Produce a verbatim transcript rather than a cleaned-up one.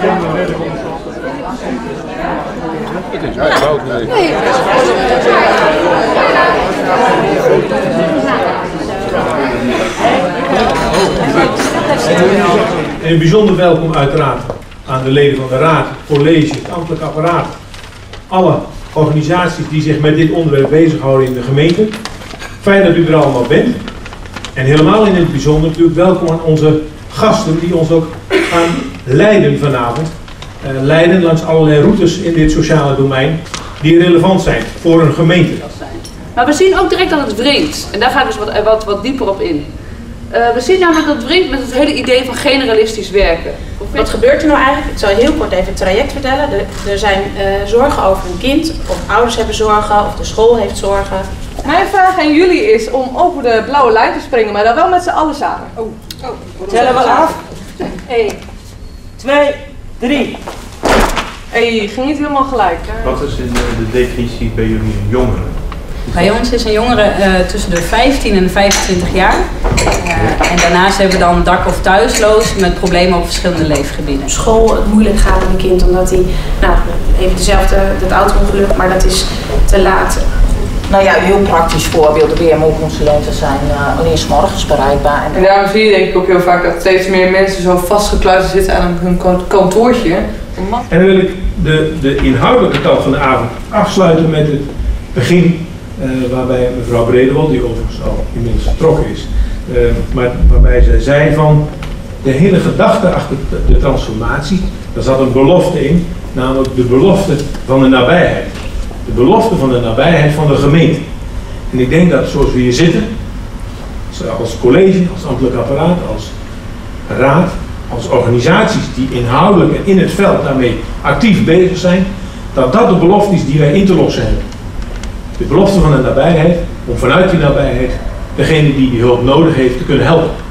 En een bijzonder welkom uiteraard aan de leden van de Raad, college, het ambtelijk apparaat, alle organisaties die zich met dit onderwerp bezighouden in de gemeente. Fijn dat u er allemaal bent. En helemaal in het bijzonder natuurlijk welkom aan onze gasten die ons ook gaan leiden vanavond. Uh, leiden langs allerlei routes in dit sociale domein die relevant zijn voor een gemeente. Maar we zien ook direct dat het wringt. En daar ga ik dus wat, wat, wat dieper op in. Uh, we zien namelijk dat het wringt met het hele idee van generalistisch werken. Wat gebeurt er nou eigenlijk? Ik zal heel kort even het traject vertellen. Er, er zijn uh, zorgen over een kind, of ouders hebben zorgen, of de school heeft zorgen. Mijn vraag aan jullie is om over de blauwe lijn te springen, maar dan wel met z'n allen samen. Oh. Oh. Tellen we af. één, twee, drie. Hey, ging niet helemaal gelijk. Hè? Wat is in de, de definitie bij jullie een jongere? Bij ons is een jongere uh, tussen de vijftien en vijfentwintig jaar. Uh, en daarnaast hebben we dan dak- of thuisloos met problemen op verschillende leefgebieden. Op school het moeilijk gaat met een kind omdat hij, nou, even dezelfde, dat auto-ongeluk, maar dat is te laat. Nou ja, een heel praktisch voorbeeld. De B M O-consulenten zijn uh, alleen 's morgens bereikbaar. En daarom zie je denk ik ook heel vaak dat steeds meer mensen zo vastgekluisterd zitten aan hun kantoortje. En dan wil ik de, de inhoudelijke kant van de avond afsluiten met het begin uh, waarbij mevrouw Bredewold, die overigens al inmiddels vertrokken is, uh, maar waarbij zij zei van de hele gedachte achter de, de transformatie, daar zat een belofte in, namelijk de belofte van de nabijheid. De belofte van de nabijheid van de gemeente. En ik denk dat zoals we hier zitten, als college, als ambtelijk apparaat, als raad, als organisaties die inhoudelijk en in het veld daarmee actief bezig zijn, dat dat de belofte is die wij in te lossen hebben. De belofte van de nabijheid, om vanuit die nabijheid degene die die hulp nodig heeft te kunnen helpen.